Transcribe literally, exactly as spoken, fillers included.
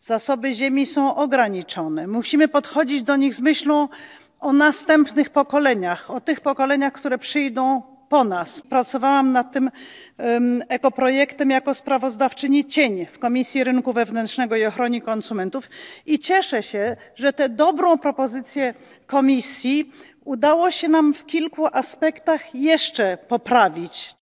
Zasoby ziemi są ograniczone. Musimy podchodzić do nich z myślą o następnych pokoleniach, o tych pokoleniach, które przyjdą po nas. Pracowałam nad tym um, ekoprojektem jako sprawozdawczyni cień w Komisji Rynku Wewnętrznego i Ochrony Konsumentów i cieszę się, że tę dobrą propozycję Komisji udało się nam w kilku aspektach jeszcze poprawić.